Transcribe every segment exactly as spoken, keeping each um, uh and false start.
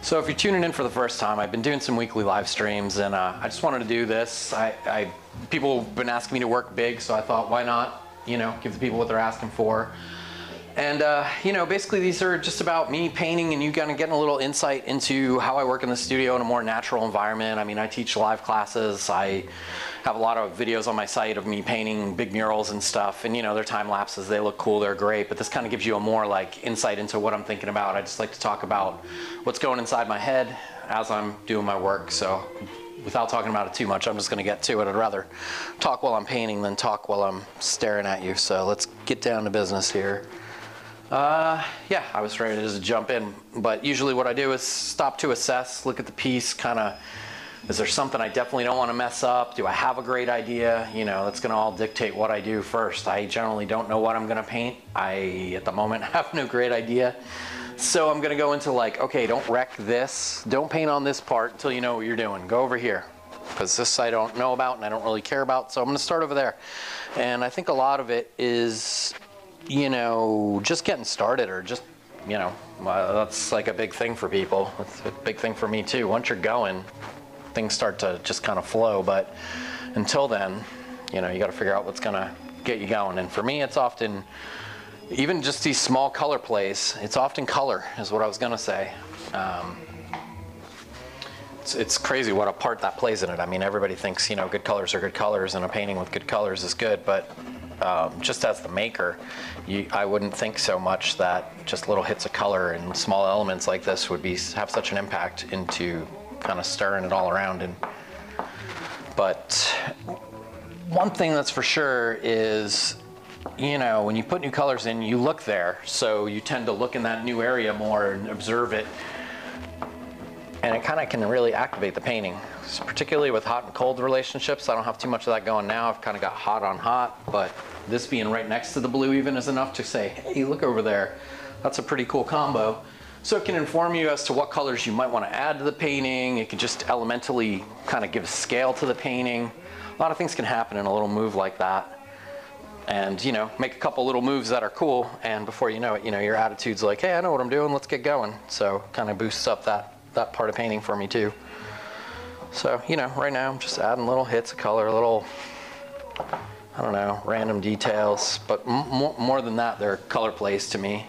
So if you're tuning in for the first time, I've been doing some weekly live streams, and uh, I just wanted to do this. I, I people have been asking me to work big, so I thought, why not, you know, give the people what they're asking for. And, uh, you know, basically these are just about me painting and you kind of getting a little insight into how I work in the studio in a more natural environment. I mean, I teach live classes. I have a lot of videos on my site of me painting big murals and stuff. And, you know, they're time lapses. They look cool. They're great. But this kind of gives you a more like insight into what I'm thinking about. I just like to talk about what's going inside my head as I'm doing my work. So without talking about it too much, I'm just going to get to it. I'd rather talk while I'm painting than talk while I'm staring at you. So let's get down to business here. Uh, yeah, I was ready to just jump in, but usually what I do is stop to assess, look at the piece, kind of, is there something I definitely don't want to mess up? Do I have a great idea? You know, that's going to all dictate what I do first. I generally don't know what I'm going to paint. I, at the moment, have no great idea. So I'm going to go into like, okay, don't wreck this. Don't paint on this part until you know what you're doing. Go over here, because this I don't know about and I don't really care about. So I'm going to start over there. And I think a lot of it is, you know, just getting started, or just, you know, uh, that's like a big thing for people. It's a big thing for me too. Once you're going, things start to just kind of flow. But until then, you know, you got to figure out what's going to get you going. And for me, it's often, even just these small color plays, it's often color is what I was going to say. Um, it's, it's crazy what a part that plays in it. I mean, everybody thinks, you know, good colors are good colors and a painting with good colors is good, but Um, just as the maker, you, I wouldn't think so much that just little hits of color and small elements like this would be have such an impact into kind of stirring it all around. And but one thing that's for sure is, you know, when you put new colors in, you look there, so you tend to look in that new area more and observe it, and it kind of can really activate the painting. Particularly with hot and cold relationships. I don't have too much of that going now. I've kind of got hot on hot, but this being right next to the blue even is enough to say, hey, look over there. That's a pretty cool combo. So it can inform you as to what colors you might want to add to the painting. It can just elementally kind of give scale to the painting. A lot of things can happen in a little move like that. And, you know, make a couple little moves that are cool, and before you know it, you know, your attitude's like, hey, I know what I'm doing, let's get going. So kind of boosts up that, that part of painting for me too. So, you know, right now I'm just adding little hits of color, little, I don't know, random details. But m more than that, they're color plays to me.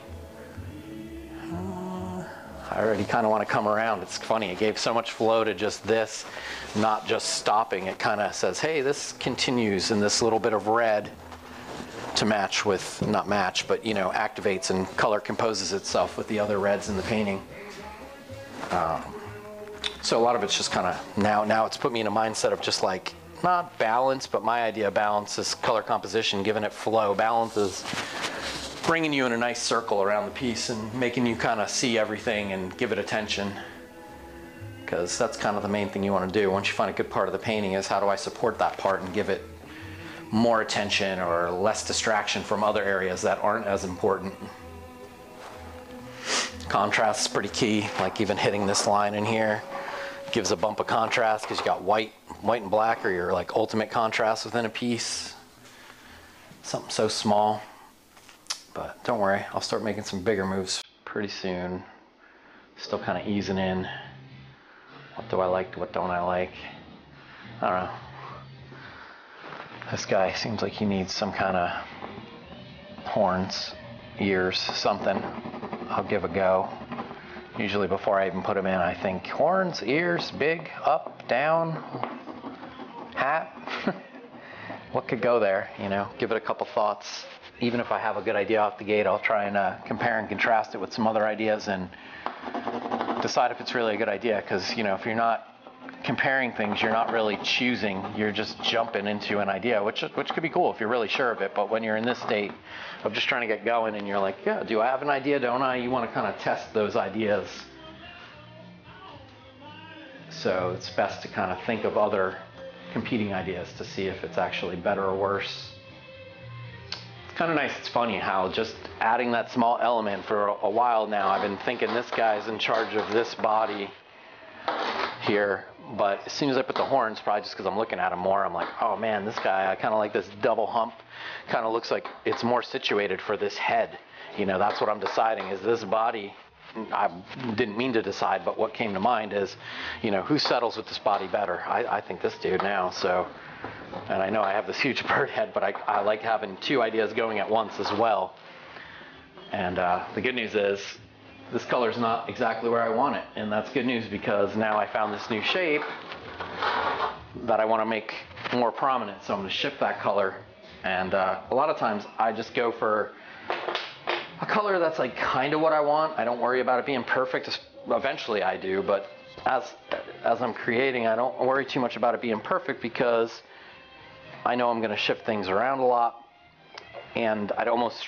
Uh, I already kind of want to come around. It's funny, it gave so much flow to just this, not just stopping. It kind of says, hey, this continues in this little bit of red to match with, not match, but, you know, activates and color composes itself with the other reds in the painting. Um, So a lot of it's just kind of, now now it's put me in a mindset of just like, not balance, but my idea of balance is color composition, giving it flow. Balance is bringing you in a nice circle around the piece and making you kind of see everything and give it attention. Because that's kind of the main thing you want to do. Once you find a good part of the painting is, how do I support that part and give it more attention or less distraction from other areas that aren't as important. Contrast is pretty key, like even hitting this line in here gives a bump of contrast because you got white, white and black are your like ultimate contrast within a piece. Something so small, but don't worry, I'll start making some bigger moves pretty soon. Still kind of easing in. What do I like, what don't I like? I don't know. This guy seems like he needs some kind of horns, ears, something. I'll give a go. Usually before I even put them in, I think horns, ears, big, up, down, hat. What could go there, you know? Give it a couple thoughts. Even if I have a good idea off the gate, I'll try and uh, compare and contrast it with some other ideas and decide if it's really a good idea. Because, you know, if you're not comparing things, you're not really choosing, you're just jumping into an idea, which which could be cool if you're really sure of it. But when you're in this state of just trying to get going and you're like, yeah, do I have an idea, don't I? You want to kind of test those ideas. So it's best to kind of think of other competing ideas to see if it's actually better or worse. It's kind of nice, it's funny how just adding that small element for a while now, I've been thinking this guy's in charge of this body here. But as soon as I put the horns, probably just because I'm looking at him more, I'm like, oh man, this guy, I kind of like this double hump. Kind of looks like it's more situated for this head. You know, that's what I'm deciding, is this body I didn't mean to decide, but what came to mind is, you know, who settles with this body better? I, I think this dude now, so, and I know I have this huge bird head, but I, I like having two ideas going at once as well. And uh, the good news is, this color's not exactly where I want it, and that's good news because now I found this new shape that I want to make more prominent, so I'm going to shift that color. And uh, a lot of times I just go for a color that's like kind of what I want. I don't worry about it being perfect. Eventually I do, but as as I'm creating, I don't worry too much about it being perfect because I know I'm going to shift things around a lot, and I'd almost,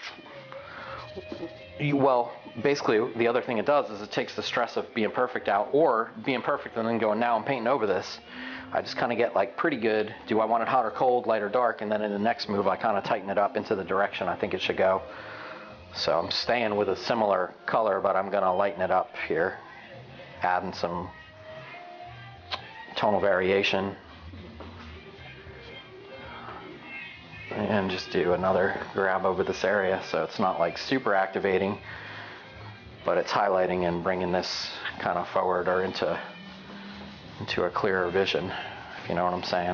well, basically the other thing it does is it takes the stress of being perfect out, or being perfect and then going, now I'm painting over this. I just kind of get like pretty good. Do I want it hot or cold, light or dark? And then in the next move, I kind of tighten it up into the direction I think it should go. So I'm staying with a similar color, but I'm going to lighten it up here, adding some tonal variation. And just do another grab over this area so it's not like super activating, but it's highlighting and bringing this kind of forward or into into a clearer vision, if you know what I'm saying.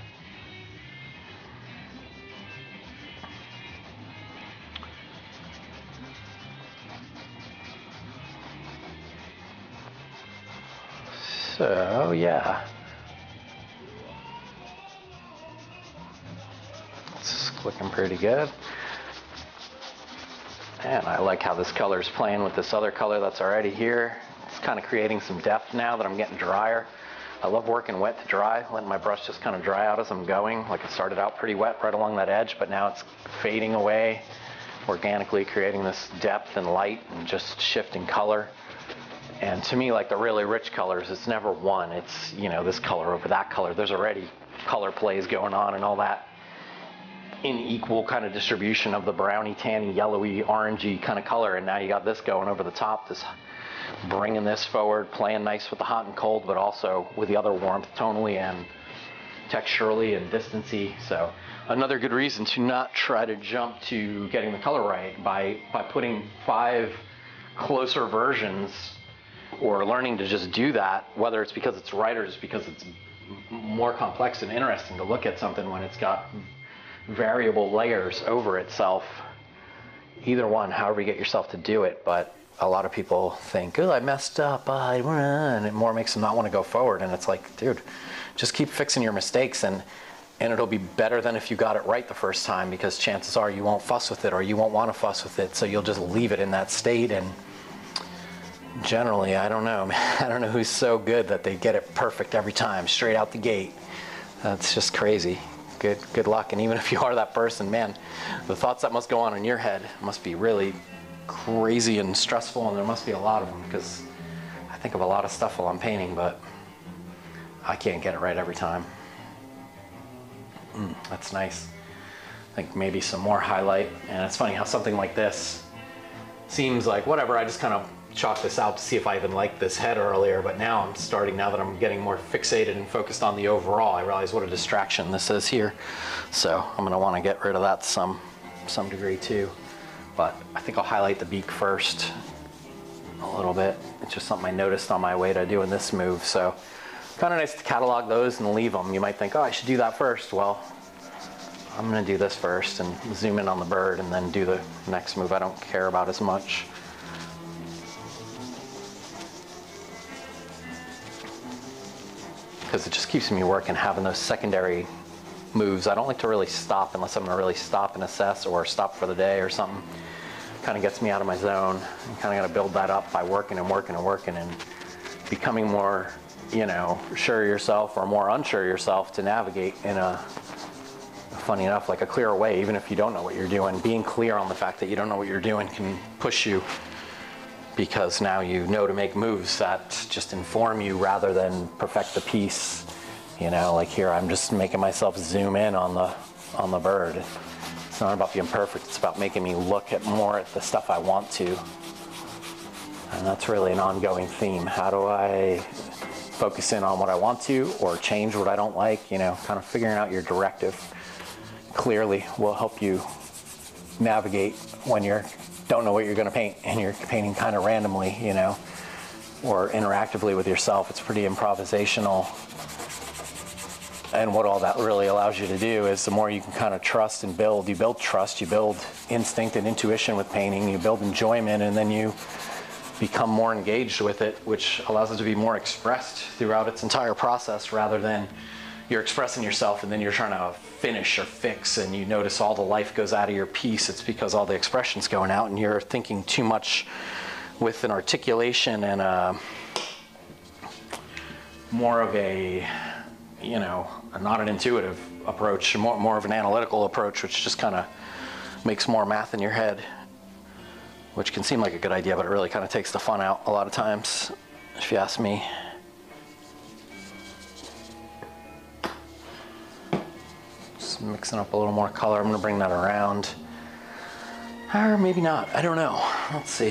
So yeah, it's looking pretty good. And I like how this color is playing with this other color that's already here. It's kind of creating some depth now that I'm getting drier. I love working wet to dry, letting my brush just kind of dry out as I'm going. Like it started out pretty wet right along that edge, but now it's fading away, organically creating this depth and light and just shifting color. And to me, like the really rich colors, it's never one. It's, you know, this color over that color. There's already color plays going on and all that in equal kind of distribution of the browny, tanny, yellowy, orangey kind of color. And now you got this going over the top, this bringing this forward, playing nice with the hot and cold, but also with the other warmth tonally and texturally and distancy. So another good reason to not try to jump to getting the color right by, by putting five closer versions, or learning to just do that, whether it's because it's right or just because it's more complex and interesting to look at something when it's got variable layers over itself. Either one, however you get yourself to do it, but a lot of people think, oh, I messed up, I and it more makes them not want to go forward. And it's like, dude, just keep fixing your mistakes, and and it'll be better than if you got it right the first time, because chances are you won't fuss with it, or you won't want to fuss with it, so you'll just leave it in that state. And generally, I don't know, man, I don't know who's so good that they get it perfect every time, straight out the gate. That's just crazy. Good, good luck. And even if you are that person, man, the thoughts that must go on in your head must be really crazy and stressful, and there must be a lot of them, because I think of a lot of stuff while I'm painting, but I can't get it right every time. Mm, that's nice. I think maybe some more highlight. And it's funny how something like this seems like whatever, I just kind of chalk this out to see if I even liked this head earlier, but now I'm starting, now that I'm getting more fixated and focused on the overall, I realize what a distraction this is here. So I'm going to want to get rid of that to some some degree too. But I think I'll highlight the beak first a little bit. It's just something I noticed on my way to doing this move. So kind of nice to catalog those and leave them. You might think, oh, I should do that first. Well, I'm going to do this first and zoom in on the bird and then do the next move I don't care about as much. Because it just keeps me working, having those secondary moves. I don't like to really stop unless I'm going to really stop and assess, or stop for the day or something. Kind of gets me out of my zone. You kind of got to build that up by working and working and working and becoming more, you know, sure of yourself or more unsure of yourself to navigate in a, funny enough, like a clearer way, even if you don't know what you're doing. Being clear on the fact that you don't know what you're doing can push you, because now you know to make moves that just inform you rather than perfect the piece. You know, like here, I'm just making myself zoom in on the on the bird. It's not about being perfect, it's about making me look at more at the stuff I want to. And that's really an ongoing theme. How do I focus in on what I want to, or change what I don't like? You know, kind of figuring out your directive clearly will help you navigate when you're don't know what you're going to paint and you're painting kind of randomly, you know, or interactively with yourself. It's pretty improvisational. And what all that really allows you to do is the more you can kind of trust and build, you build trust, you build instinct and intuition with painting, you build enjoyment, and then you become more engaged with it, which allows it to be more expressed throughout its entire process, rather than you're expressing yourself and then you're trying to finish or fix and you notice all the life goes out of your piece. It's because all the expression's going out and you're thinking too much with an articulation and a, more of a, you know, not an intuitive approach, more, more of an analytical approach, which just kind of makes more math in your head, which can seem like a good idea, but it really kind of takes the fun out a lot of times, if you ask me. Just mixing up a little more color. I'm going to bring that around. Or maybe not. I don't know. Let's see.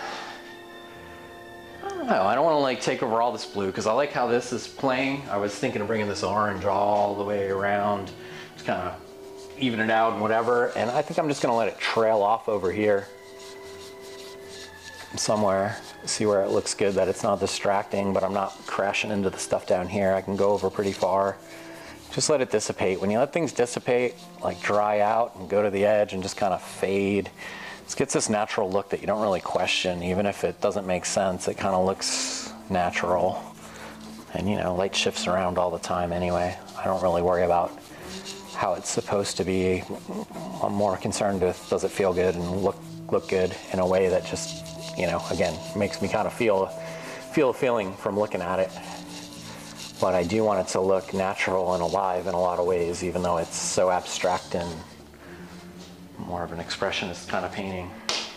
I don't know. I don't want to like take over all this blue because I like how this is playing. I was thinking of bringing this orange all the way around, just kind of even it out and whatever. And I think I'm just going to let it trail off over here somewhere. See where it looks good, that it's not distracting, but I'm not crashing into the stuff down here. I can go over pretty far. Just let it dissipate. When you let things dissipate, like dry out and go to the edge and just kind of fade, it gets this natural look that you don't really question. Even if it doesn't make sense, it kind of looks natural. And you know, light shifts around all the time anyway. I don't really worry about how it's supposed to be. I'm more concerned with, does it feel good and look look good in a way that just, you know, again, makes me kind of feel feel a feeling from looking at it. But I do want it to look natural and alive in a lot of ways, even though it's so abstract and more of an expressionist kind of painting.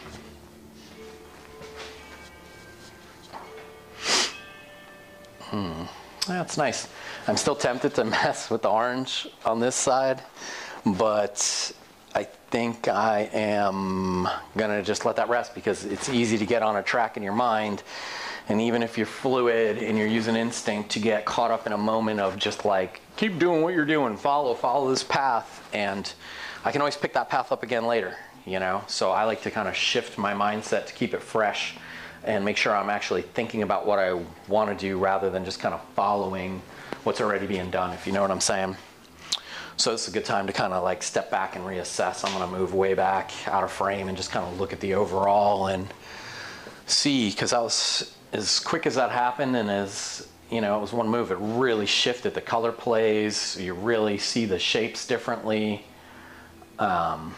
Hmm, that's nice. I'm still tempted to mess with the orange on this side, but I think I am gonna just let that rest because it's easy to get on a track in your mind. And even if you're fluid and you're using instinct, to get caught up in a moment of just like, keep doing what you're doing, follow, follow this path. And I can always pick that path up again later, you know? So I like to kind of shift my mindset to keep it fresh and make sure I'm actually thinking about what I want to do rather than just kind of following what's already being done, if you know what I'm saying. So it's a good time to kind of like step back and reassess. I'm going to move way back out of frame and just kind of look at the overall and see, because that was, as quick as that happened and as, you know, it was one move, it really shifted the color plays. You really see the shapes differently. Um,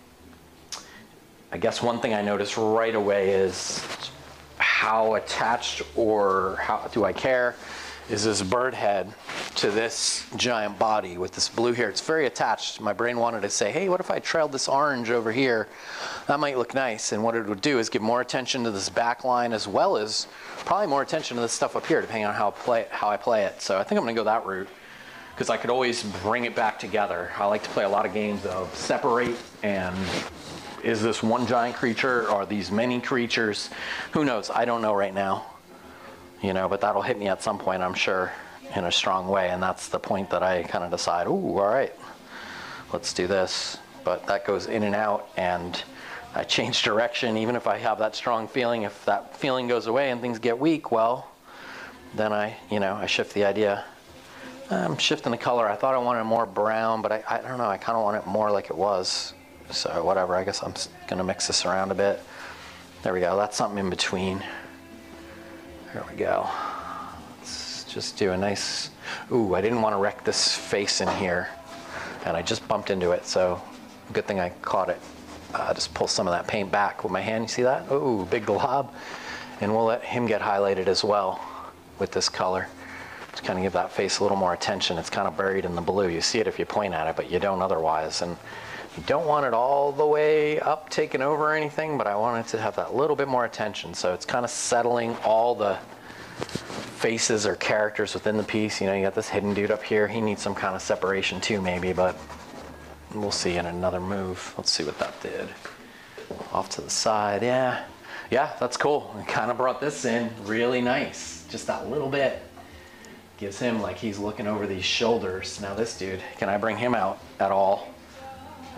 I guess one thing I noticed right away is how attached, or how do I care, is this bird head to this giant body with this blue here. It's very attached. My brain wanted to say, hey, what if I trailed this orange over here? That might look nice. And what it would do is give more attention to this back line, as well as probably more attention to this stuff up here, depending on how, play, how I play it. So I think I'm gonna go that route, because I could always bring it back together. I like to play a lot of games of separate and is this one giant creature or these many creatures? Who knows? I don't know right now. You know, but that'll hit me at some point, I'm sure, in a strong way. And that's the point that I kind of decide, ooh, all right, let's do this. But that goes in and out, and I change direction. Even if I have that strong feeling, if that feeling goes away and things get weak, well, then I, you know, I shift the idea. I'm shifting the color. I thought I wanted more brown, but I, I don't know, I kind of want it more like it was. So whatever, I guess I'm gonna mix this around a bit. There we go, that's something in between. There we go. Let's just do a nice, ooh, I didn't want to wreck this face in here, and I just bumped into it, so good thing I caught it. Uh, just pull some of that paint back with my hand, you see that? Ooh, big glob. And we'll let him get highlighted as well with this color to kind of give that face a little more attention. It's kind of buried in the blue. You see it if you point at it, but you don't otherwise. And you don't want it all the way up, taken over or anything, but I want it to have that little bit more attention. So it's kind of settling all the faces or characters within the piece. You know, you got this hidden dude up here. He needs some kind of separation too, maybe, but we'll see in another move. Let's see what that did. Off to the side, yeah. Yeah, that's cool. It kind of brought this in really nice. Just that little bit. Gives him like he's looking over these shoulders. Now this dude, can I bring him out at all?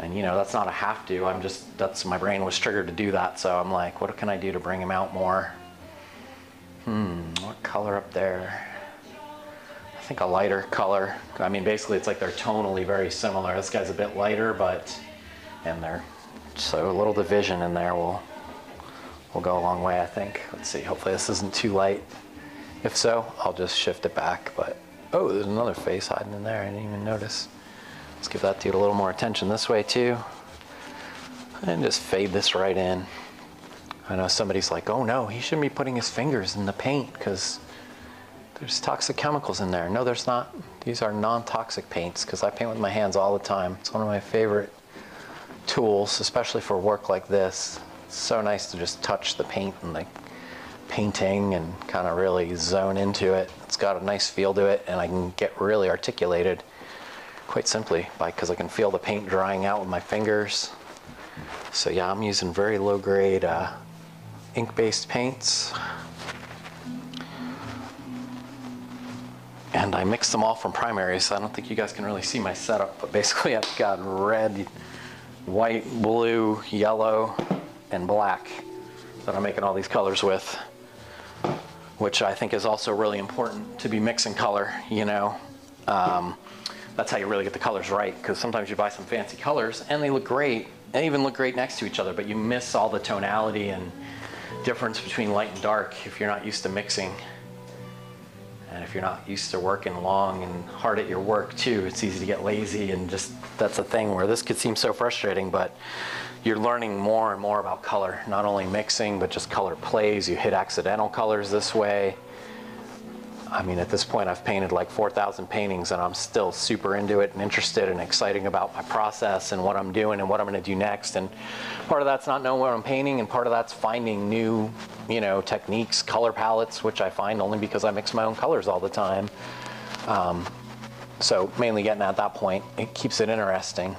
And you know, that's not a have to, I'm just, that's, my brain was triggered to do that. So I'm like, what can I do to bring him out more? Hmm, what color up there? I think a lighter color. I mean, basically it's like they're tonally very similar. This guy's a bit lighter, but, and they're, so a little division in there will, will go a long way, I think. Let's see, hopefully this isn't too light. If so, I'll just shift it back, but, oh, there's another face hiding in there, I didn't even notice. Let's give that dude a little more attention this way too. And just fade this right in. I know somebody's like, oh no, he shouldn't be putting his fingers in the paint because there's toxic chemicals in there. No, there's not. These are non-toxic paints because I paint with my hands all the time. It's one of my favorite tools, especially for work like this. It's so nice to just touch the paint and the painting and kind of really zone into it. It's got a nice feel to it, and I can get really articulated quite simply by because I can feel the paint drying out with my fingers. So yeah, I'm using very low grade uh, ink-based paints. And I mix them all from primaries, so I don't think you guys can really see my setup, but basically I've got red, white, blue, yellow, and black that I'm making all these colors with, which I think is also really important to be mixing color, you know. Um, that's how you really get the colors right, because sometimes you buy some fancy colors and they look great, and even look great next to each other, but you miss all the tonality and difference between light and dark if you're not used to mixing. And if you're not used to working long and hard at your work too, it's easy to get lazy, and just, that's a thing where this could seem so frustrating, but you're learning more and more about color, not only mixing, but just color plays. You hit accidental colors this way. I mean, at this point I've painted like four thousand paintings and I'm still super into it and interested and exciting about my process and what I'm doing and what I'm gonna do next. And part of that's not knowing what I'm painting, and part of that's finding new, you know, techniques, color palettes, which I find only because I mix my own colors all the time. Um, so mainly getting at that point, it keeps it interesting.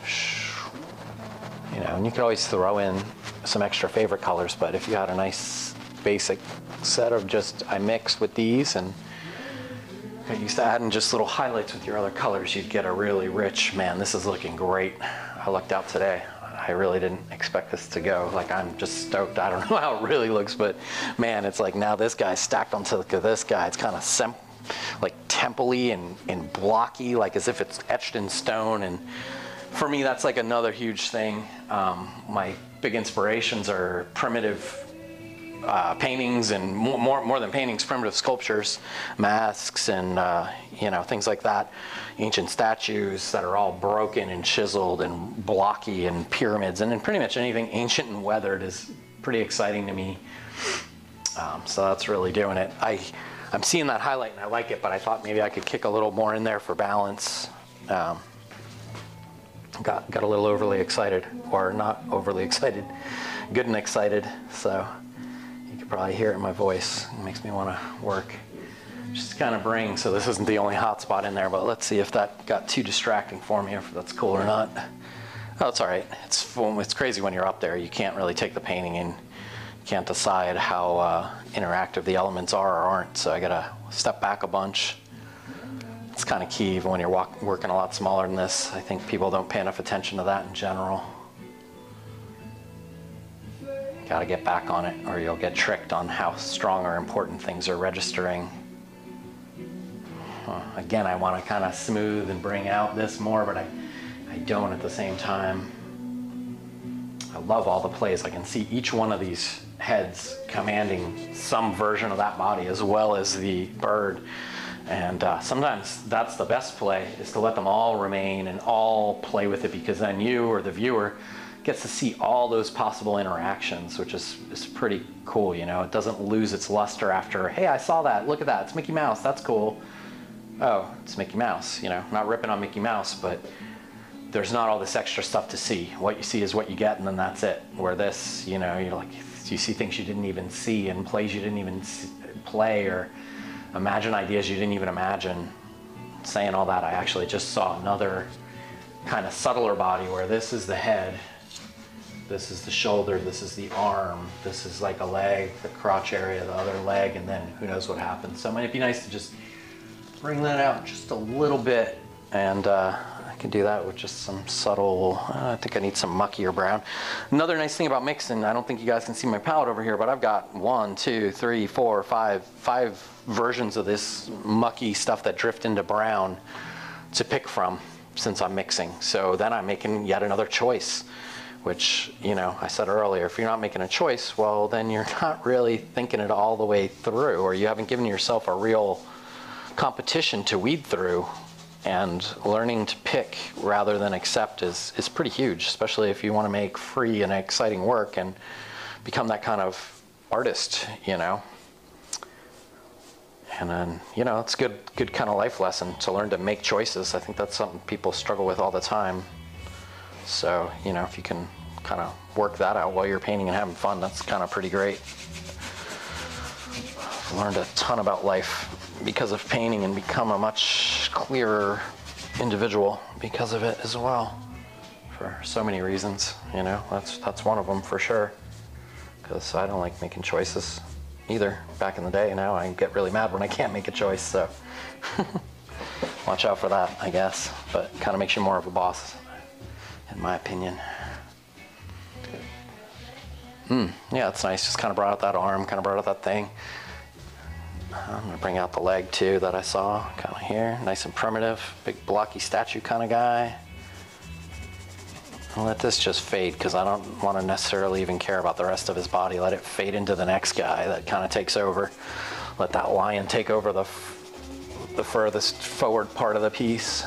You know, and you can always throw in some extra favorite colors, but if you had a nice basic set of just, I mix with these and get used to adding just little highlights with your other colors, you'd get a really rich, man, this is looking great. I lucked out today. I really didn't expect this to go. Like, I'm just stoked. I don't know how it really looks, but man, it's like now this guy's stacked on top of this guy. It's kind of sem like temple-y and, and blocky, like as if it's etched in stone. And for me, that's like another huge thing. Um, my big inspirations are primitive uh, paintings, and more, more, more than paintings, primitive sculptures, masks, and uh, you know, things like that. Ancient statues that are all broken and chiseled and blocky, and pyramids, and then pretty much anything ancient and weathered is pretty exciting to me. Um, so that's really doing it. I, I'm seeing that highlight and I like it, but I thought maybe I could kick a little more in there for balance. Um, got, got a little overly excited, or not overly excited, good and excited. So you could probably hear it in my voice. It makes me want to work. Just kind of bring, so this isn't the only hot spot in there, but let's see if that got too distracting for me, if that's cool or not. Oh, it's all right. It's, it's crazy when you're up there. You can't really take the painting and you can't decide how uh, interactive the elements are or aren't. So I gotta step back a bunch. It's kind of key even when you're walk, working a lot smaller than this. I think people don't pay enough attention to that in general. Gotta get back on it, or you'll get tricked on how strong or important things are registering. Uh, again, I want to kind of smooth and bring out this more, but I, I don't at the same time. I love all the plays. I can see each one of these heads commanding some version of that body as well as the bird. And uh, sometimes that's the best play, is to let them all remain and all play with it, because then you or the viewer gets to see all those possible interactions, which is, is pretty cool, you know. It doesn't lose its luster after, hey, I saw that, look at that, it's Mickey Mouse, that's cool. Oh, it's Mickey Mouse, you know, not ripping on Mickey Mouse, but there's not all this extra stuff to see. What you see is what you get, and then that's it. Where this, you know, you're like, you see things you didn't even see, and plays you didn't even see, play, or imagine ideas you didn't even imagine. Saying all that, I actually just saw another kind of subtler body where this is the head, this is the shoulder, this is the arm, this is like a leg, the crotch area, the other leg, and then who knows what happens. So it might be nice to just bring that out just a little bit and uh, can do that with just some subtle, uh, I think I need some muckier brown. Another nice thing about mixing, I don't think you guys can see my palette over here, but I've got one, two, three, four, five, five versions of this mucky stuff that drift into brown to pick from since I'm mixing. So then I'm making yet another choice, which, you know, I said earlier, if you're not making a choice, well, then you're not really thinking it all the way through, or you haven't given yourself a real competition to weed through. And learning to pick rather than accept is, is pretty huge, especially if you want to make free and exciting work and become that kind of artist, you know. And then, you know, it's a good, good kind of life lesson to learn to make choices. I think that's something people struggle with all the time. So, you know, if you can kind of work that out while you're painting and having fun, that's kind of pretty great. I've learned a ton about life because of painting and become a much clearer individual because of it as well, for so many reasons. You know, that's that's one of them for sure, because I don't like making choices either. Back in the day, now I get really mad when I can't make a choice, so watch out for that, I guess. But kind of makes you more of a boss, in my opinion. Hmm, yeah, it's nice. Just kind of brought out that arm, kind of brought out that thing. I'm gonna bring out the leg too that I saw kind of here. Nice and primitive, big blocky statue kind of guy. I'll let this just fade because I don't want to necessarily even care about the rest of his body. Let it fade into the next guy that kind of takes over. Let that lion take over the, the furthest forward part of the piece.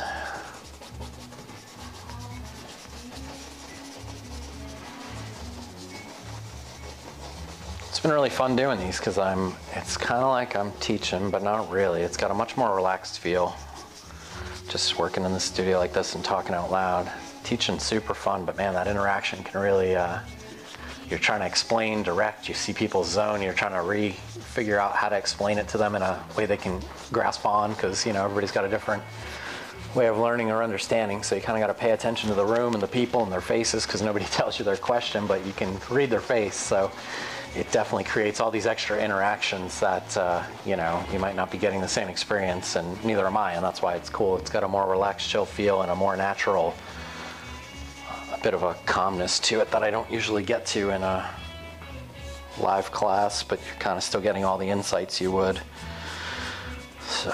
It's been really fun doing these because I'm, it's kind of like I'm teaching, but not really. It's got a much more relaxed feel. Just working in the studio like this and talking out loud. Teaching's super fun, but man, that interaction can really, uh, you're trying to explain, direct, you see people's zone, you're trying to re-figure out how to explain it to them in a way they can grasp on, because, you know, everybody's got a different way of learning or understanding, so you kind of got to pay attention to the room and the people and their faces, because nobody tells you their question, but you can read their face. So it definitely creates all these extra interactions that, uh, you know, you might not be getting the same experience, and neither am I, and that's why it's cool. It's got a more relaxed, chill feel and a more natural, a bit of a calmness to it that I don't usually get to in a live class, but you're kind of still getting all the insights you would. So.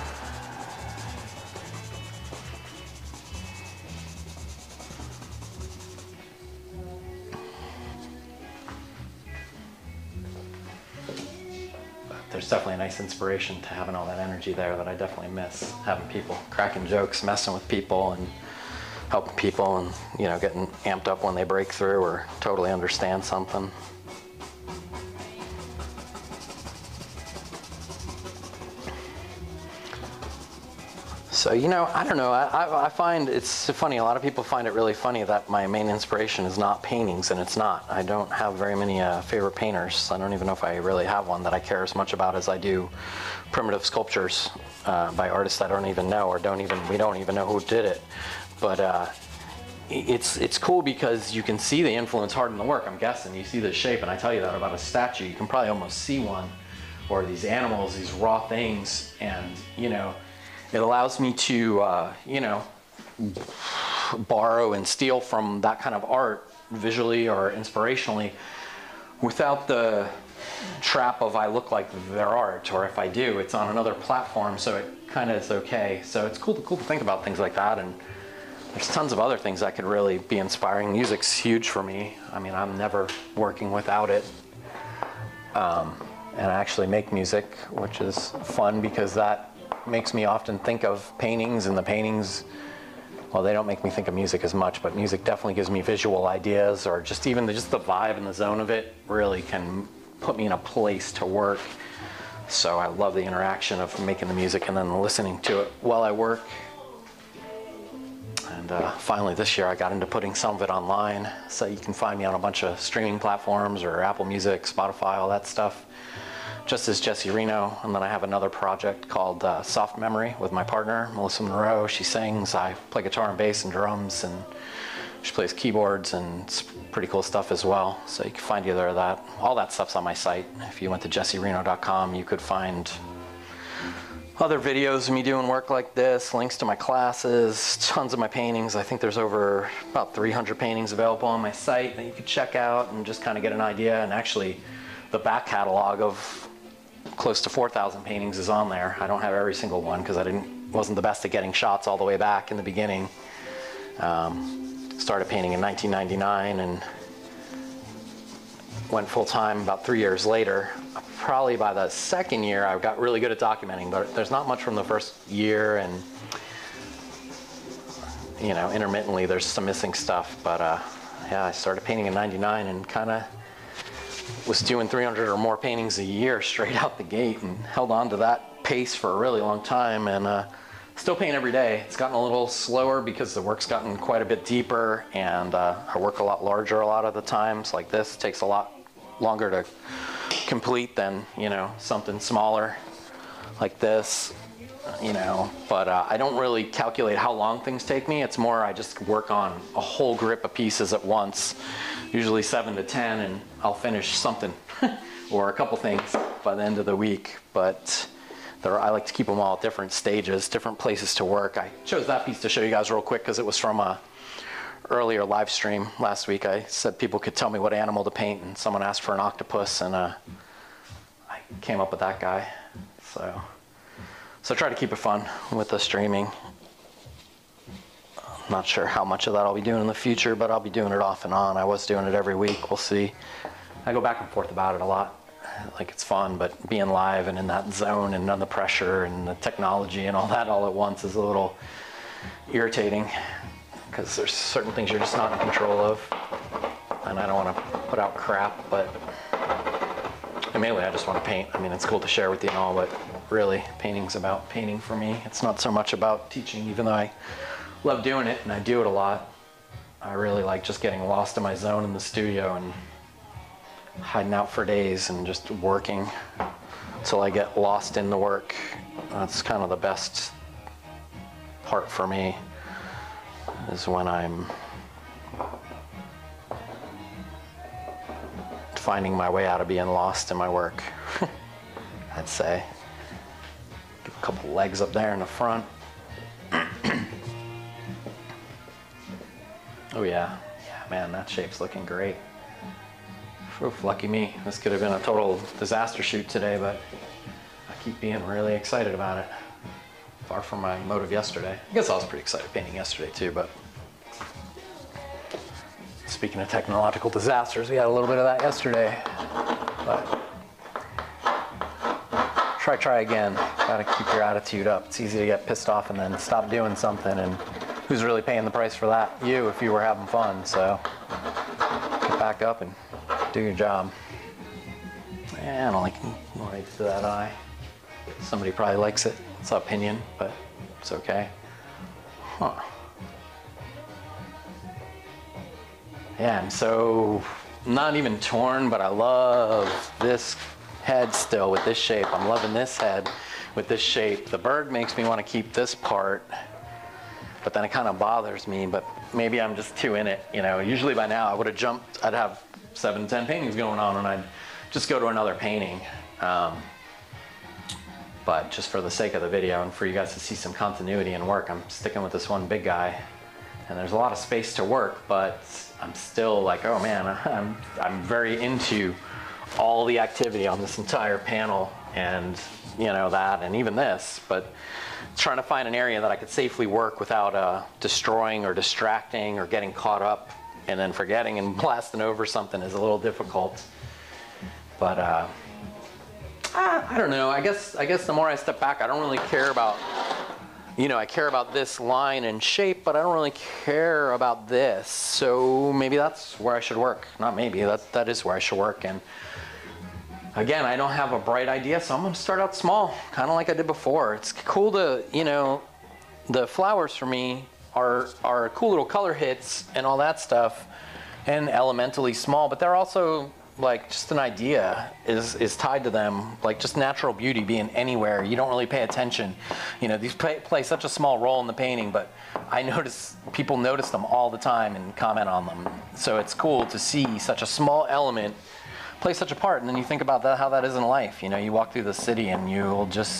There's definitely a nice inspiration to having all that energy there that I definitely miss. Having people, cracking jokes, messing with people, and helping people, and, you know, getting amped up when they break through or totally understand something. So, you know, I don't know, I, I find it's funny, a lot of people find it really funny that my main inspiration is not paintings, and it's not. I don't have very many uh, favorite painters. I don't even know if I really have one that I care as much about as I do primitive sculptures uh, by artists I don't even know, or don't even, we don't even know who did it. But uh, it's, it's cool because you can see the influence hard in the work, I'm guessing. You see the shape, and I tell you that about a statue, you can probably almost see one, or these animals, these raw things, and, you know, it allows me to, uh, you know, borrow and steal from that kind of art, visually or inspirationally, without the trap of I look like their art, or if I do, it's on another platform, so it kind of is okay. So it's cool to, cool to think about things like that, and there's tons of other things that could really be inspiring. Music's huge for me. I mean, I'm never working without it. Um, and I actually make music, which is fun because that makes me often think of paintings, and the paintings, well, they don't make me think of music as much, but music definitely gives me visual ideas, or just even the, just the vibe and the zone of it really can put me in a place to work. So I love the interaction of making the music and then listening to it while I work. And uh, finally this year I got into putting some of it online, so you can find me on a bunch of streaming platforms, or Apple Music, Spotify, all that stuff, just as Jesse Reno. And then I have another project called uh, Soft Memory with my partner, Melissa Monroe. She sings, I play guitar and bass and drums, and she plays keyboards, and it's pretty cool stuff as well. So you can find either of that. All that stuff's on my site. If you went to jesse reno dot com, you could find other videos of me doing work like this, links to my classes, tons of my paintings. I think there's over about three hundred paintings available on my site that you could check out and just kind of get an idea. And actually, the back catalog of close to four thousand paintings is on there. I don't have every single one because I didn't wasn't the best at getting shots all the way back in the beginning. Um, started painting in nineteen ninety-nine and went full-time about three years later. Probably by the second year I got really good at documenting, but there's not much from the first year, and you know, intermittently there's some missing stuff. But uh, yeah, I started painting in ninety-nine and kind of was doing three hundred or more paintings a year straight out the gate, and held on to that pace for a really long time, and uh, still paint every day. It's gotten a little slower because the work's gotten quite a bit deeper, and uh, I work a lot larger a lot of the times. Like this takes a lot longer to complete than, you know, something smaller like this, you know. But uh, I don't really calculate how long things take me. It's more I just work on a whole grip of pieces at once, usually seven to ten, and I'll finish something or a couple things by the end of the week. But there, I like to keep them all at different stages, different places to work. I chose that piece to show you guys real quick because it was from a earlier live stream last week. I said people could tell me what animal to paint, and someone asked for an octopus, and uh, I came up with that guy. So, so try to keep it fun with the streaming. I'm not sure how much of that I'll be doing in the future, but I'll be doing it off and on. I was doing it every week. We'll see. I go back and forth about it a lot. Like, it's fun, but being live and in that zone and under pressure and the technology and all that all at once is a little irritating, because there's certain things you're just not in control of, and I don't want to put out crap, but and mainly I just want to paint. I mean, it's cool to share with you and all, but really, painting's about painting for me. It's not so much about teaching, even though I love doing it and I do it a lot. I really like just getting lost in my zone in the studio and hiding out for days and just working until I get lost in the work. That's kind of the best part for me, is when I'm finding my way out of being lost in my work. I'd say. Give a couple legs up there in the front. Oh yeah, yeah, man, that shape's looking great. Oof, lucky me. This could have been a total disaster shoot today, but I keep being really excited about it. Far from my motive yesterday. I guess I was pretty excited painting yesterday too, but speaking of technological disasters, we had a little bit of that yesterday. But try, try again. Gotta keep your attitude up. It's easy to get pissed off and then stop doing something, and who's really paying the price for that? You, if you were having fun. So get back up and do your job. Yeah, I don't like what I did to that eye. Somebody probably likes it. It's an opinion, but it's okay. Huh. Yeah, I'm so not even torn, but I love this head still with this shape. I'm loving this head with this shape. The bird makes me want to keep this part, but then it kind of bothers me, but maybe I'm just too in it. You know, usually by now I would have jumped, I'd have seven, ten paintings going on, and I'd just go to another painting. Um, but just for the sake of the video and for you guys to see some continuity in work, I'm sticking with this one big guy. And there's a lot of space to work, but I'm still like, oh man, I'm, I'm very into all the activity on this entire panel, and you know that, and even this, but trying to find an area that I could safely work without uh, destroying or distracting or getting caught up and then forgetting and blasting over something is a little difficult. But uh, I don't know, I guess, I guess the more I step back, I don't really care about, you know, I care about this line and shape, but I don't really care about this. So maybe that's where I should work. Not maybe, that, that is where I should work. And again, I don't have a bright idea, so I'm gonna start out small, kind of like I did before. It's cool to, you know, the flowers for me are, are cool little color hits and all that stuff, and elementally small, but they're also like just an idea is is tied to them, like just natural beauty being anywhere. You don't really pay attention. You know, these play, play such a small role in the painting, but I notice people notice them all the time and comment on them. So it's cool to see such a small element play such a part, and then you think about that, how that is in life. You know, you walk through the city and you'll just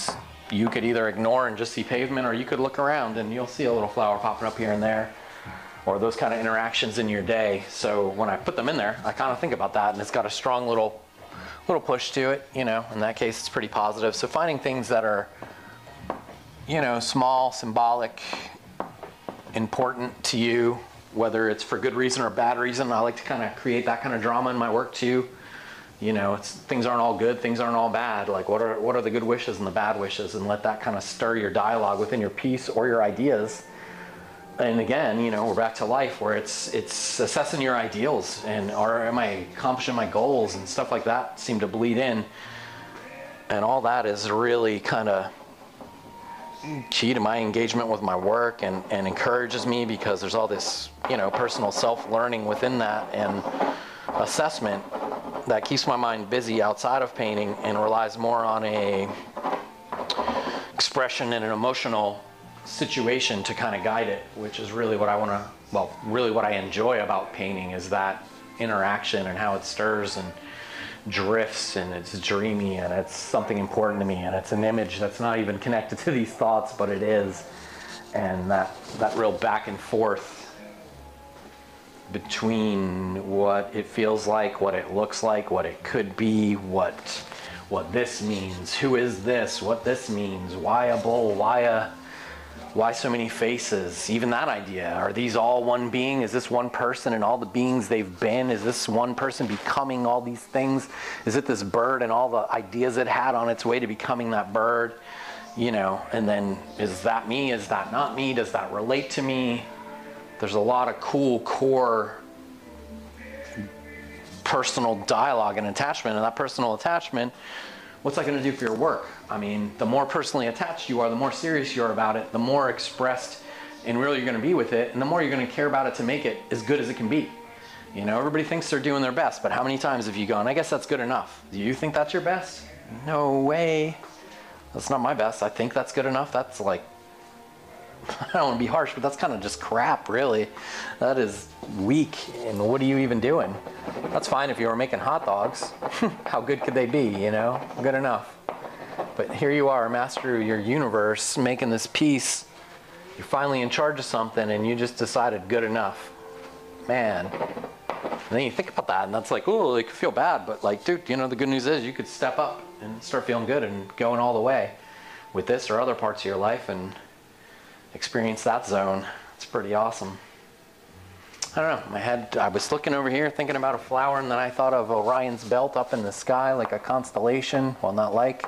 you could either ignore and just see pavement, or you could look around and you'll see a little flower popping up here and there, or those kind of interactions in your day. So when I put them in there, I kind of think about that, and it's got a strong little little push to it, you know. In that case, it's pretty positive. So finding things that are, you know, small, symbolic, important to you, whether it's for good reason or bad reason. I like to kind of create that kind of drama in my work too. You know, it's, things aren't all good, things aren't all bad. Like, what are what are the good wishes and the bad wishes, and let that kind of stir your dialogue within your piece or your ideas. And again, you know, we're back to life, where it's it's assessing your ideals, and are am I accomplishing my goals, and stuff like that seem to bleed in. And all that is really kind of key to my engagement with my work, and, and encourages me, because there's all this, you know, personal self-learning within that, and assessment that keeps my mind busy outside of painting and relies more on a expression and an emotional situation to kind of guide it, which is really what I want to, well, really what I enjoy about painting, is that interaction and how it stirs and drifts, and it's dreamy, and it's something important to me, and it's an image that's not even connected to these thoughts, but it is. And that that real back and forth between what it feels like, what it looks like, what it could be, what what this means, who is this, what this means, why a bull, why a why so many faces, even that idea. Are these all one being? Is this one person and all the beings they've been? Is this one person becoming all these things? Is it this bird and all the ideas it had on its way to becoming that bird? You know, and then, is that me? Is that not me? Does that relate to me? There's a lot of cool core personal dialogue and attachment, and that personal attachment, what's that going to do for your work? I mean, the more personally attached you are, the more serious you are about it, the more expressed and real you're going to be with it, and the more you're going to care about it to make it as good as it can be. You know, everybody thinks they're doing their best, but how many times have you gone, I guess that's good enough? Do you think that's your best? No way. That's not my best. I think that's good enough. That's like, I don't want to be harsh, but that's kind of just crap, really. That is weak, and what are you even doing? That's fine if you were making hot dogs. How good could they be, you know? Good enough. But here you are, master of your universe, making this piece. You're finally in charge of something, and you just decided good enough. Man. And then you think about that, and that's like, oh, it could feel bad, but like, dude, you know, the good news is you could step up and start feeling good and going all the way with this or other parts of your life, and experience that zone. It's pretty awesome. I don't know, my head, I was looking over here thinking about a flower, and then I thought of Orion's belt up in the sky, like a constellation. Well, not like.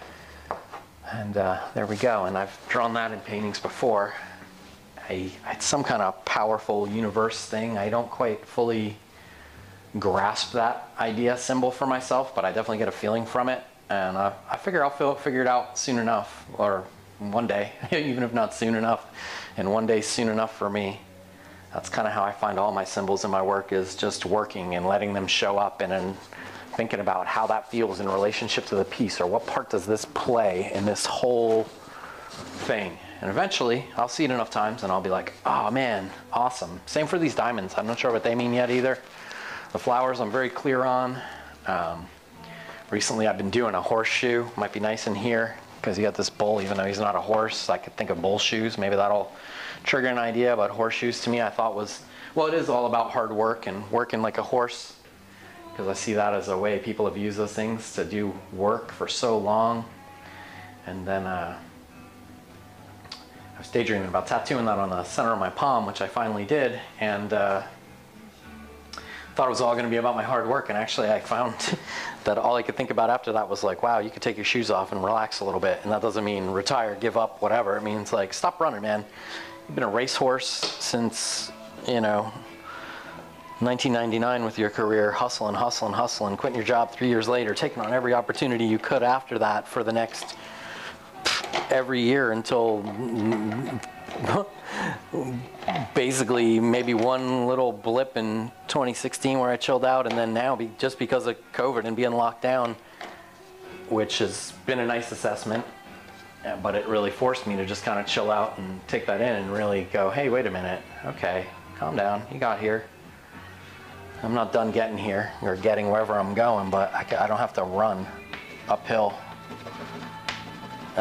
And uh, there we go. And I've drawn that in paintings before. I, it's some kind of powerful universe thing. I don't quite fully grasp that idea symbol for myself, but I definitely get a feeling from it. And uh, I figure I'll feel, figure it out soon enough, or one day, even if not soon enough. And one day soon enough for me. That's kind of how I find all my symbols in my work, is just working and letting them show up, and then thinking about how that feels in relationship to the piece, or what part does this play in this whole thing. And eventually I'll see it enough times and I'll be like, oh man, awesome. Same for these diamonds. I'm not sure what they mean yet either. The flowers I'm very clear on. Um, recently I've been doing a horseshoe. Might be nice in here because you got this bull, even though he's not a horse. I could think of bull shoes. Maybe that'll trigger an idea. But horseshoes to me I thought was, well, it is all about hard work and working like a horse, because I see that as a way people have used those things to do work for so long. And then uh, I was daydreaming about tattooing that on the center of my palm, which I finally did, and uh, thought it was all going to be about my hard work. And actually I found that all I could think about after that was like, wow, you could take your shoes off and relax a little bit. And that doesn't mean retire, give up, whatever. It means like, stop running, man. You've been a racehorse since, you know, nineteen ninety-nine with your career, hustling, hustling, hustling, quitting your job three years later, taking on every opportunity you could after that for the next every year until basically maybe one little blip in twenty sixteen where I chilled out, and then now be, just because of COVID and being locked down, which has been a nice assessment, but it really forced me to just kind of chill out and take that in and really go, hey, wait a minute, okay, calm down, you got here. I'm not done getting here, or getting wherever I'm going, but I, I don't have to run uphill at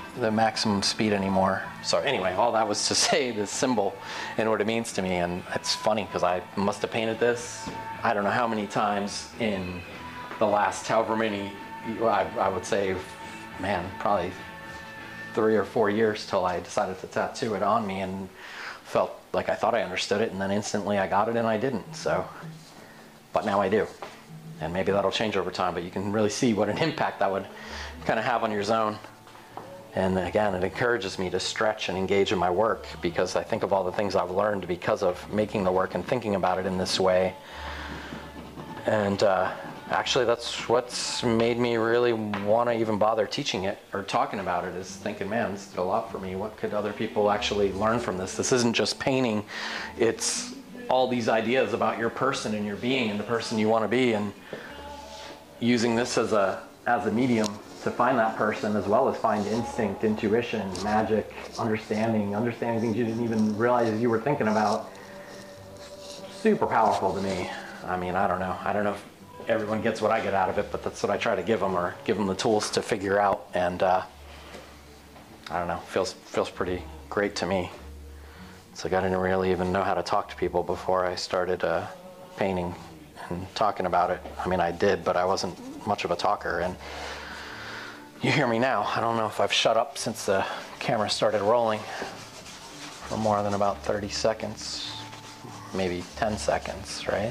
the maximum speed anymore. So anyway, all that was to say this symbol and what it means to me. And it's funny because I must have painted this, I don't know how many times in the last however many, I, I would say, man, probably three or four years till I decided to tattoo it on me, and felt like I thought I understood it, and then instantly I got it and I didn't. So, but now I do. And maybe that'll change over time, but you can really see what an impact that would kind of have on your zone. And again, it encourages me to stretch and engage in my work, because I think of all the things I've learned because of making the work and thinking about it in this way. And uh, actually, that's what's made me really want to even bother teaching it or talking about it, is thinking, man, this did a lot for me. What could other people actually learn from this? This isn't just painting. It's all these ideas about your person and your being and the person you want to be, and using this as a, as a medium to find that person, as well as find instinct, intuition, magic, understanding, understanding things you didn't even realize you were thinking about. Super powerful to me. I mean, I don't know. I don't know if everyone gets what I get out of it, but that's what I try to give them, or give them the tools to figure out. And uh, I don't know, feels feels pretty great to me. It's like I didn't really even know how to talk to people before I started uh, painting and talking about it. I mean, I did, but I wasn't much of a talker. And you hear me now. I don't know if I've shut up since the camera started rolling for more than about thirty seconds, maybe ten seconds, right?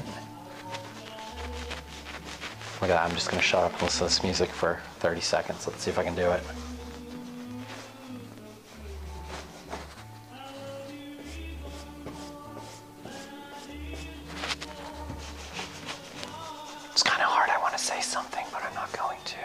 Look at that, I'm just gonna shut up and listen to this music for thirty seconds. Let's see if I can do it. It's kind of hard, I wanna say something, but I'm not going to.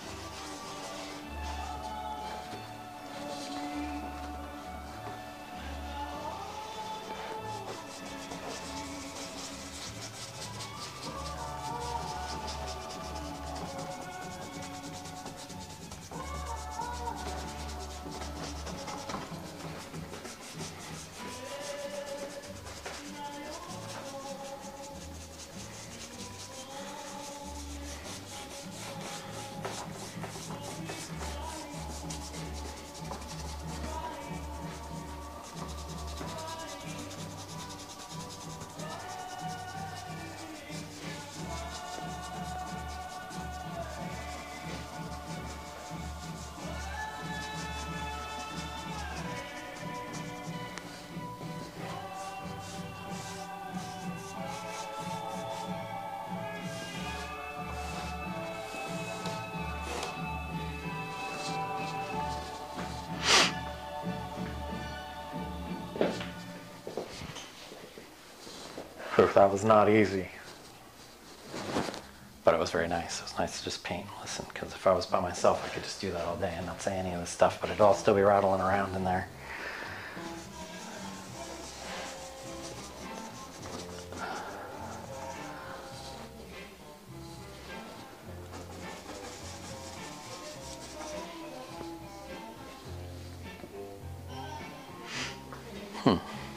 That was not easy, but it was very nice. It was nice to just paint and listen, because if I was by myself, I could just do that all day and not say any of this stuff, but it'd all still be rattling around in there. Hmm.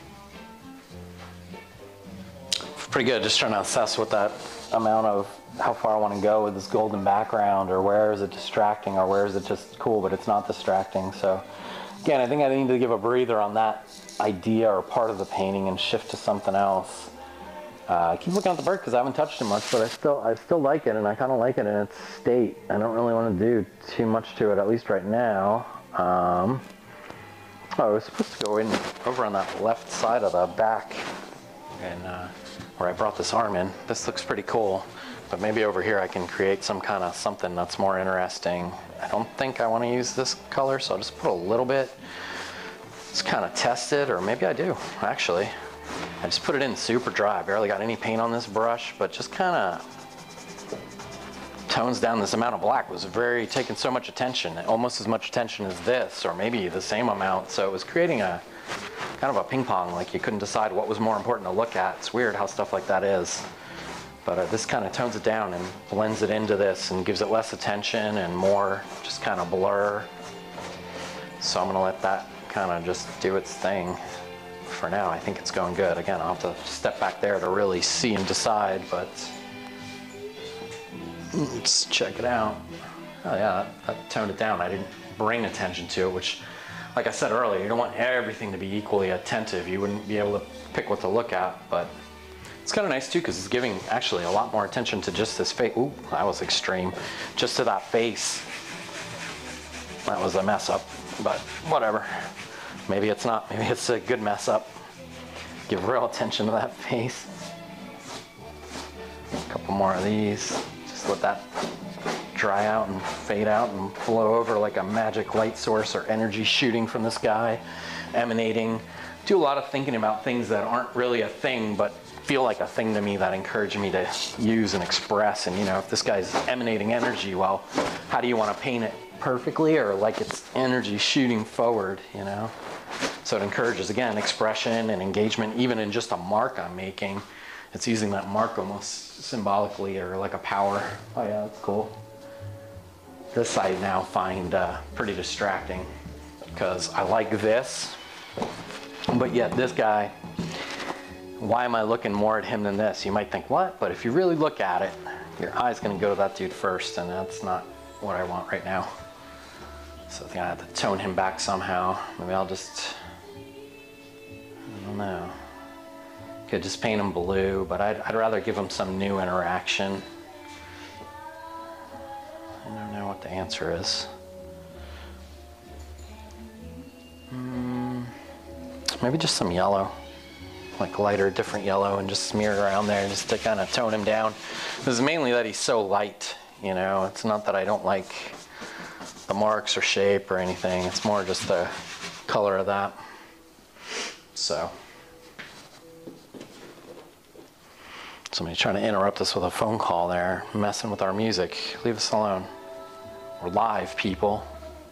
Pretty good, just trying to assess what that amount of, how far I want to go with this golden background, or where is it distracting, or where is it just cool but it's not distracting. So again, I think I need to give a breather on that idea or part of the painting and shift to something else. Uh, I keep looking at the bird because I haven't touched it much, but I still I still like it, and I kind of like it in its state. I don't really want to do too much to it, at least right now. Um, oh, I was supposed to go in over on that left side of the back, and uh, where I brought this arm in. This looks pretty cool, but maybe over here I can create some kind of something that's more interesting. I don't think I want to use this color, so I'll just put a little bit. It's kind of tested, or maybe I do, actually. I just put it in super dry. I barely got any paint on this brush, but just kind of tones down this amount of black. It was very, taking so much attention, almost as much attention as this, or maybe the same amount. So it was creating a kind of a ping pong, like you couldn't decide what was more important to look at. It's weird how stuff like that is. But uh, this kind of tones it down and blends it into this and gives it less attention and more just kind of blur. So I'm gonna let that kind of just do its thing for now. I think it's going good. Again, I'll have to step back there to really see and decide, but let's check it out. Oh yeah, that, that toned it down. I didn't bring attention to it, which, like I said earlier, you don't want everything to be equally attentive. You wouldn't be able to pick what to look at, but it's kind of nice too because it's giving actually a lot more attention to just this face. Ooh, that was extreme. Just to that face. That was a mess up, but whatever. Maybe it's not. Maybe it's a good mess up. Give real attention to that face. A couple more of these. Just let that dry out and fade out and flow over like a magic light source or energy shooting from the sky, emanating. Do a lot of thinking about things that aren't really a thing, but feel like a thing to me that encourage me to use and express. And you know, if this guy's emanating energy, well, how do you want to paint it? Perfectly, or like it's energy shooting forward, you know? So it encourages, again, expression and engagement, even in just a mark I'm making. It's using that mark almost symbolically or like a power. Oh yeah, that's cool. This I now find uh, pretty distracting because I like this, but yet this guy, why am I looking more at him than this? You might think, what? But if you really look at it, your eye's gonna go to that dude first, and that's not what I want right now. So I think I have to tone him back somehow. Maybe I'll just, I don't know. Could just paint him blue, but I'd, I'd rather give him some new interaction. I don't know what the answer is. Mm, maybe just some yellow, like lighter, different yellow, and just smear it around there just to kind of tone him down. This is mainly that he's so light, you know. It's not that I don't like the marks or shape or anything. It's more just the color of that. So. Somebody trying to interrupt us with a phone call there, messing with our music. Leave us alone. We're live, people.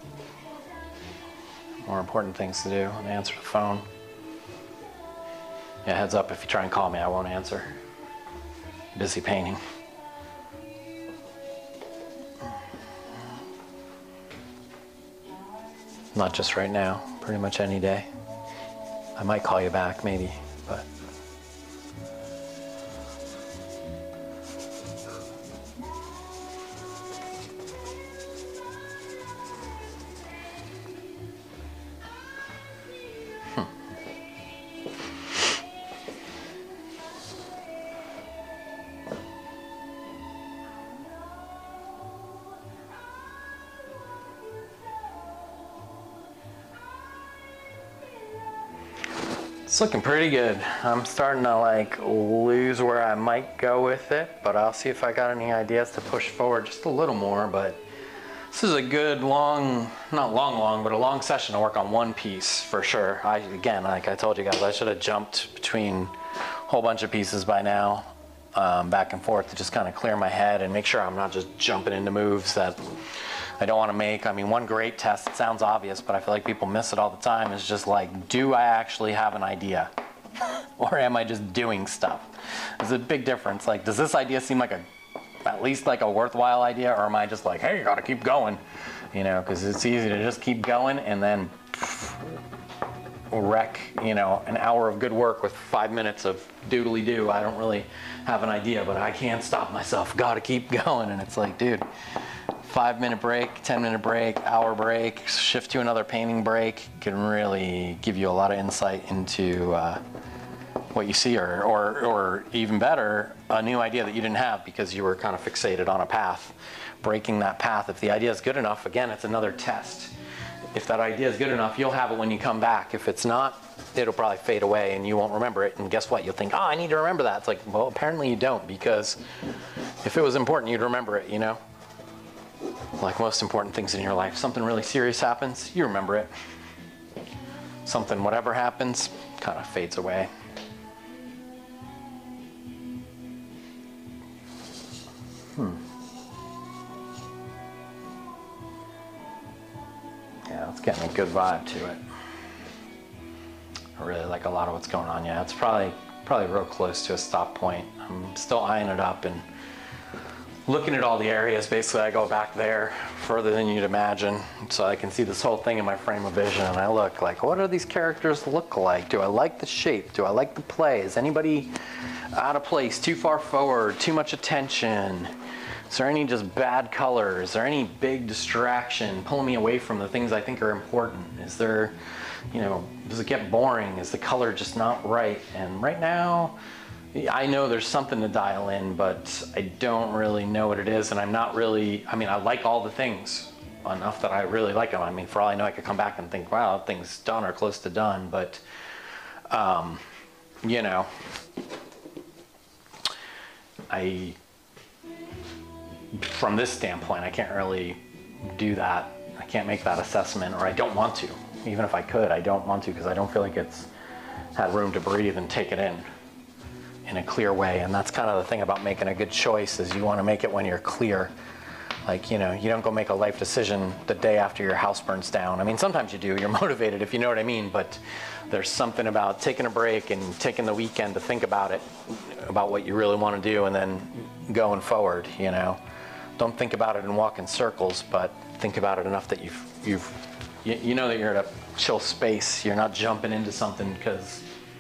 More important things to do than answer the phone. Yeah, heads up, if you try and call me, I won't answer. Busy painting. Not just right now, pretty much any day. I might call you back, maybe, but. It's looking pretty good. I'm starting to like lose where I might go with it, but I'll see if I got any ideas to push forward just a little more. But this is a good long, not long, long, but a long session to work on one piece for sure. I, again, like I told you guys, I should have jumped between a whole bunch of pieces by now, um, back and forth to just kind of clear my head and make sure I'm not just jumping into moves that I don't want to make. I mean, one great test, it sounds obvious, but I feel like people miss it all the time, is just like, do I actually have an idea? Or am I just doing stuff? There's a big difference. Like, does this idea seem like a, at least like a worthwhile idea, or am I just like, hey, you gotta keep going? You know, because it's easy to just keep going and then pff, wreck, you know, an hour of good work with five minutes of doodly-doo. I don't really have an idea, but I can't stop myself. Gotta keep going. And it's like, dude, five minute break, ten minute break, hour break, shift to another painting break can really give you a lot of insight into uh, what you see, or, or, or even better, a new idea that you didn't have because you were kind of fixated on a path. Breaking that path, if the idea is good enough, again, it's another test. If that idea is good enough, you'll have it when you come back. If it's not, it'll probably fade away and you won't remember it. And guess what? You'll think, oh, I need to remember that. It's like, well, apparently you don't, because if it was important, you'd remember it, you know? Like most important things in your life, something really serious happens, you remember it. Something, whatever happens, kind of fades away. Hmm. Yeah, it's getting a good vibe to it. I really like a lot of what's going on. Yeah, it's probably probably real close to a stop point. I'm still eyeing it up and looking at all the areas. Basically, I go back there further than you'd imagine, so I can see this whole thing in my frame of vision, and I look like, what do these characters look like? Do I like the shape? Do I like the play? Is anybody out of place, too far forward, too much attention? Is there any just bad color? Is there any big distraction pulling me away from the things I think are important? Is there, you know, does it get boring? Is the color just not right? And right now, I know there's something to dial in, but I don't really know what it is, and I'm not really, I mean, I like all the things enough that I really like them. I mean, for all I know, I could come back and think, wow, that thing's done or close to done, but, um, you know, I, from this standpoint, I can't really do that. I can't make that assessment, or I don't want to. Even if I could, I don't want to, because I don't feel like it's had room to breathe and take it in in a clear way. And that's kind of the thing about making a good choice, is you want to make it when you're clear. Like, you know, you don't go make a life decision the day after your house burns down. I mean, sometimes you do, you're motivated, if you know what I mean, but there's something about taking a break and taking the weekend to think about it, about what you really want to do, and then going forward, you know. Don't think about it and walk in circles, but think about it enough that you've, you've you, you know that you're at a chill space. You're not jumping into something because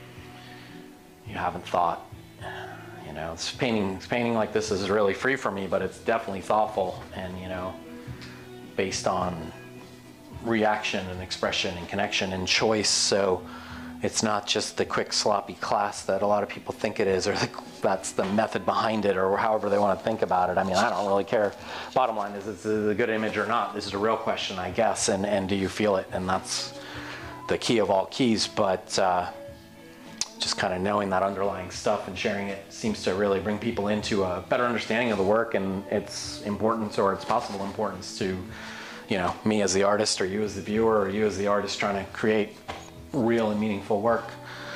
you haven't thought. You know, it's painting, painting like this is really free for me, but it's definitely thoughtful and, you know, based on reaction and expression and connection and choice. So it's not just the quick sloppy class that a lot of people think it is, or the, that's the method behind it, or however they want to think about it. I mean, I don't really care. Bottom line is, is it a good image or not? This is a real question, I guess, and, and do you feel it? And that's the key of all keys. But uh, just kind of knowing that underlying stuff and sharing it seems to really bring people into a better understanding of the work and its importance, or its possible importance to, you know, me as the artist, or you as the viewer, or you as the artist trying to create real and meaningful work.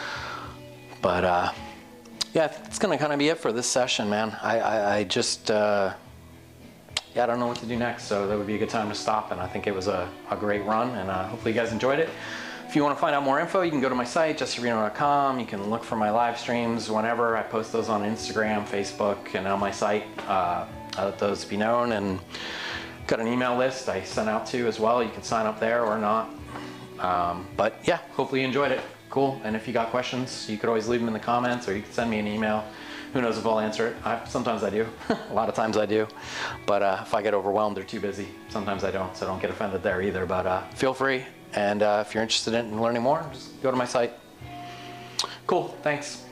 But uh, yeah, it's gonna kind of be it for this session, man. I, I, I just, uh, yeah, I don't know what to do next, so that would be a good time to stop, and I think it was a, a great run, and uh, hopefully you guys enjoyed it. If you want to find out more info, you can go to my site, jesse reno dot com. You can look for my live streams whenever. I post those on Instagram, Facebook, and on my site. Uh, I let those be known, and got an email list I sent out to as well. You can sign up there or not. Um, but yeah, hopefully you enjoyed it. Cool. And if you got questions, you could always leave them in the comments, or you can send me an email. Who knows if I'll answer it. I, sometimes I do. A lot of times I do. But uh, if I get overwhelmed or too busy, sometimes I don't. So don't get offended there either. But uh, feel free. And uh, if you're interested in learning more, just go to my site. Cool. Thanks.